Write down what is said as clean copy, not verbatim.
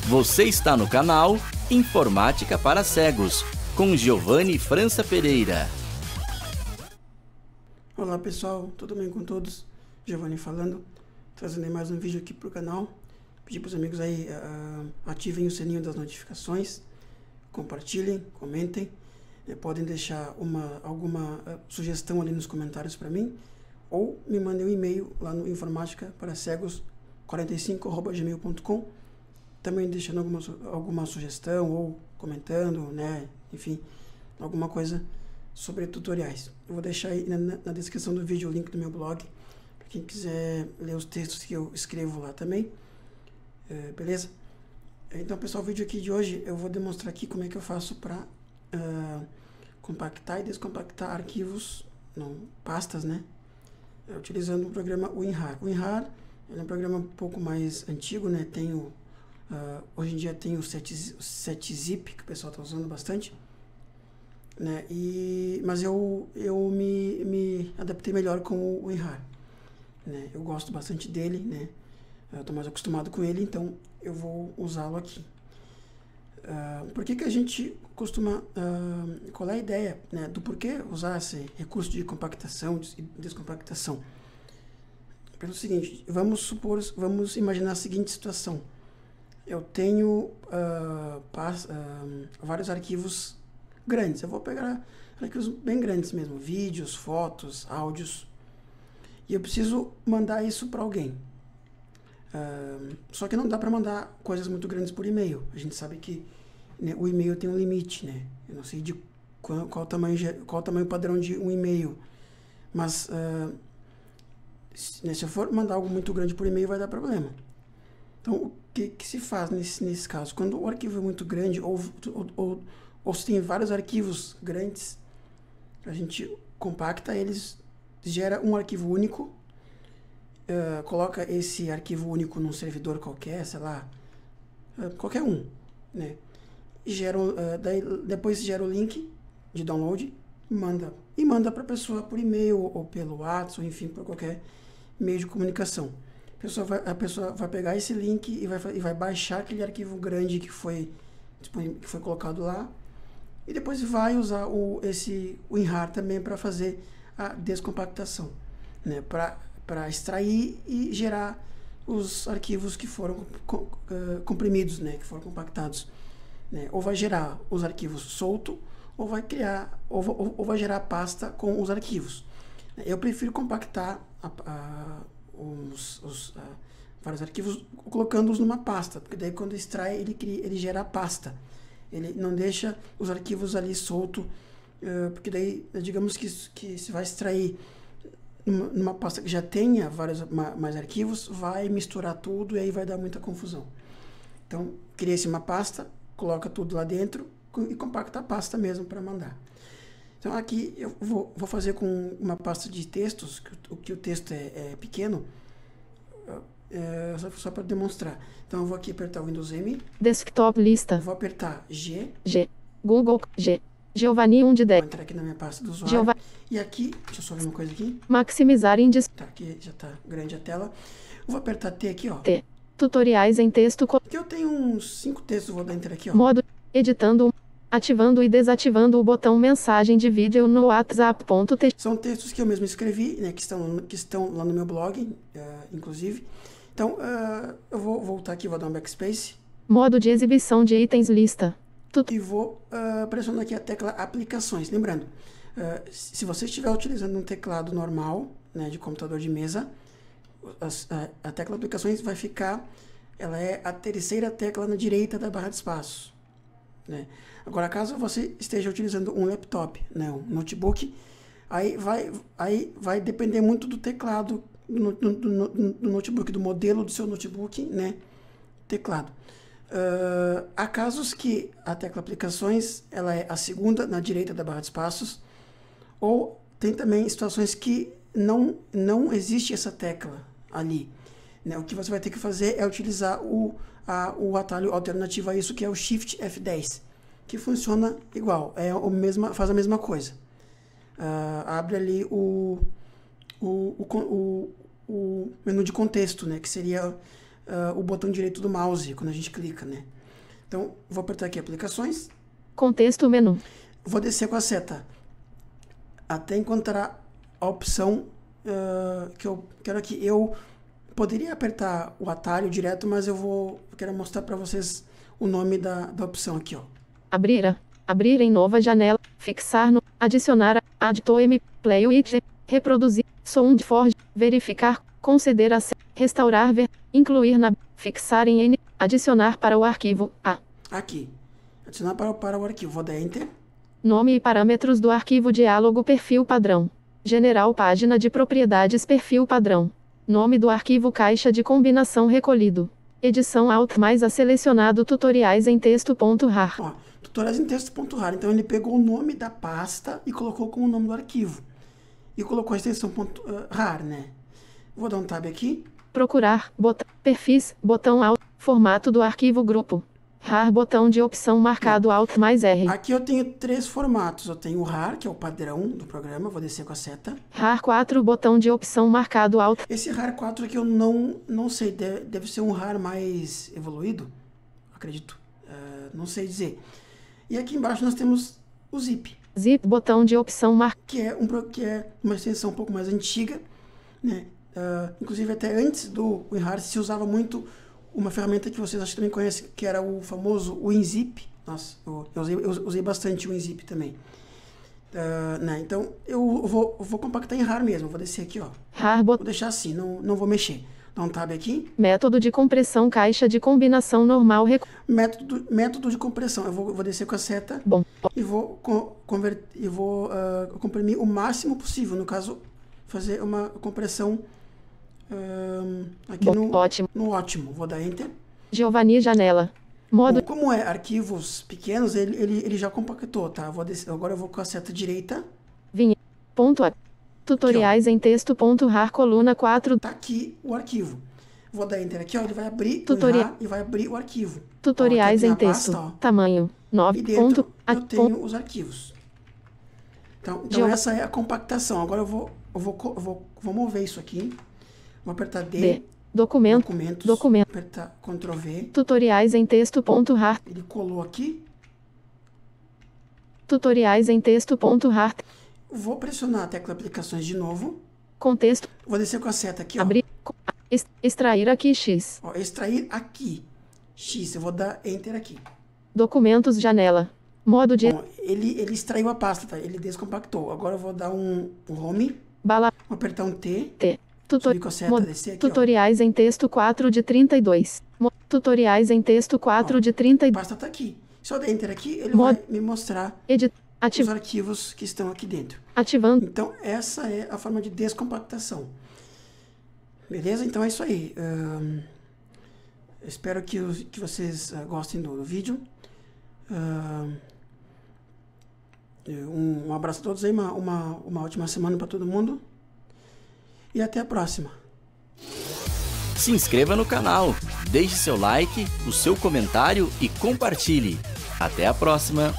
Você está no canal Informática para Cegos, com Giovanni França Pereira. Olá pessoal, tudo bem com todos? Giovanni falando, trazendo mais um vídeo aqui para o canal. Pedir para os amigos aí, ativem o sininho das notificações, compartilhem, comentem, podem deixar alguma sugestão ali nos comentários para mim, ou me mandem um e-mail lá no informatica-para-cegos45@gmail.com, também deixando alguma sugestão ou comentando, enfim, alguma coisa sobre tutoriais. Eu vou deixar aí na descrição do vídeo o link do meu blog, para quem quiser ler os textos que eu escrevo lá também. Beleza? Então, pessoal, o vídeo aqui de hoje eu vou demonstrar aqui como é que eu faço para compactar e descompactar arquivos, pastas, utilizando o programa WinRAR. O WinRAR é um programa um pouco mais antigo, hoje em dia tem o 7-zip, que o pessoal está usando bastante, mas eu me adaptei melhor com o WinRAR, eu gosto bastante dele, eu estou mais acostumado com ele, então eu vou usá-lo aqui. Por que a gente costuma... qual é a ideia do porquê usar esse recurso de compactação e descompactação? Pelo seguinte, vamos imaginar a seguinte situação. Eu tenho vários arquivos grandes. Eu vou pegar arquivos bem grandes mesmo, vídeos, fotos, áudios, e eu preciso mandar isso para alguém. Só que não dá para mandar coisas muito grandes por e-mail. A gente sabe que o e-mail tem um limite, Eu não sei de qual o tamanho padrão de um e-mail, mas se eu for mandar algo muito grande por e-mail vai dar problema. Então, o que se faz nesse caso? Quando o arquivo é muito grande ou se tem vários arquivos grandes, a gente compacta eles, gera um arquivo único, coloca esse arquivo único num servidor qualquer, sei lá, qualquer um, depois gera o link de download, manda para a pessoa por e-mail ou pelo WhatsApp, ou enfim, por qualquer meio de comunicação. A pessoa vai pegar esse link e vai baixar aquele arquivo grande que foi colocado lá, e depois vai usar o WinRAR também para fazer a descompactação, para extrair e gerar os arquivos que foram comprimidos, que foram compactados, ou vai gerar os arquivos solto, ou vai criar, ou vai gerar a pasta com os arquivos. Eu prefiro compactar vários arquivos colocando-os numa pasta, porque daí quando extrai ele gera a pasta, ele não deixa os arquivos ali solto, porque daí digamos que se vai extrair numa pasta que já tenha mais arquivos, vai misturar tudo e aí vai dar muita confusão. Então, cria-se uma pasta, coloca tudo lá dentro e compacta a pasta mesmo para mandar. Então, aqui eu vou fazer com uma pasta de textos, que o texto é pequeno, só para demonstrar. Então, eu vou aqui apertar o Windows M. Desktop lista. Eu vou apertar G. Google, G. Giovanni 1 de 10. Vou entrar aqui na minha pasta do usuário. E aqui, deixa eu só ver uma coisa aqui. Maximizar índice. Tá, aqui já tá grande a tela. Eu vou apertar T aqui, ó. T. Tutoriais em texto. Aqui eu tenho uns 5 textos, vou dar enter aqui, ó. Modo. Editando. Ativando e desativando o botão mensagem de vídeo no WhatsApp.t. São textos que eu mesmo escrevi, que estão lá no meu blog, inclusive. Então, eu vou voltar aqui, vou dar um backspace. Modo de exibição de itens lista. E vou pressionar aqui a tecla aplicações. Lembrando, se você estiver utilizando um teclado normal, de computador de mesa, a tecla aplicações vai ficar, ela é a terceira tecla na direita da barra de espaços. Agora, caso você esteja utilizando um laptop, um notebook, aí vai depender muito do teclado do notebook, do modelo do seu notebook, teclado. Há casos que a tecla aplicações ela é a segunda na direita da barra de espaços, ou tem também situações que não existe essa tecla ali. O que você vai ter que fazer é utilizar o atalho alternativo a isso, que é o Shift F10, que funciona igual, faz a mesma coisa. Abre ali o menu de contexto, que seria o botão direito do mouse, quando a gente clica, né? Então, vou apertar aqui aplicações. Contexto menu. Vou descer com a seta até encontrar a opção que eu quero aqui. Eu poderia apertar o atalho direto, mas eu quero mostrar para vocês o nome da opção aqui, ó. Abrir em nova janela, fixar no, adicionar, add to M, play widget, reproduzir, sound forge, verificar, conceder acesso, restaurar, incluir na, fixar em N, adicionar para o arquivo, A. Aqui, adicionar para o arquivo, vou dar Enter. Nome e parâmetros do arquivo diálogo perfil padrão. General página de propriedades perfil padrão. Nome do arquivo caixa de combinação recolhido. Edição Alt mais a selecionado tutoriais em texto.rar. Ó, tutoriais em texto.rar. Então ele pegou o nome da pasta e colocou como nome do arquivo. E colocou a extensão .rar, né? Vou dar um tab aqui. Procurar, perfis, botão Alt, formato do arquivo grupo. RAR, botão de opção marcado Alt mais R. Aqui eu tenho 3 formatos. Eu tenho o RAR, que é o padrão do programa. Vou descer com a seta. RAR 4, botão de opção marcado Alt. Esse RAR 4 aqui eu não sei. Deve ser um RAR mais evoluído. Acredito. Não sei dizer. E aqui embaixo nós temos o Zip. Zip, botão de opção marcado. Que é uma extensão um pouco mais antiga, né? Inclusive até antes do WinRAR se usava muito uma ferramenta que vocês acho que também conhecem, que era o famoso WinZip. Nossa, eu usei bastante o WinZip também. Né? Então eu vou compactar em RAR mesmo. Vou descer aqui, ó. RAR, vou deixar assim, não vou mexer. Dá um tab aqui. Método de compressão caixa de combinação normal. Método de compressão. Eu vou descer com a seta. Bom. E vou comprimir o máximo possível. No caso, fazer uma compressão aqui no ótimo. Vou dar Enter. Giovanni janela. Modo. Bom, como é arquivos pequenos, ele já compactou, tá? Agora eu vou com a seta direita. Vinha. Ponto A. Tutoriais aqui, em texto.rar, coluna 4. Tá aqui o arquivo. Vou dar Enter aqui, ó. Ele vai abrir e vai abrir o arquivo. Tutoriais em texto. Pasta, tamanho 9. E dentro eu tenho os arquivos. Então essa é a compactação. Agora eu vou mover isso aqui. Vou apertar D. Documentos. Apertar Ctrl V. Tutoriais em texto.rar. Ele colou aqui. Tutoriais em texto.rar. Vou pressionar a tecla aplicações de novo. Contexto. Vou descer com a seta aqui, ó. Abrir. Extrair aqui X. Ó, extrair aqui X. Eu vou dar Enter aqui. Documentos, janela. Modo de... Bom, ele extraiu a pasta, tá? Ele descompactou. Agora eu vou dar um Home. Vou apertar um T. Subir com a seta, descer aqui, tutoriais ó. em texto 4 de 32. Tutoriais em texto 4 de 32. A pasta tá aqui. Se eu der Enter aqui, ele vai me mostrar os arquivos que estão aqui dentro. Ativando. Então, essa é a forma de descompactação. Beleza? Então é isso aí. Espero que vocês gostem do vídeo. Um abraço a todos aí, uma ótima semana para todo mundo. E até a próxima. Se inscreva no canal, deixe seu like, o seu comentário e compartilhe. Até a próxima!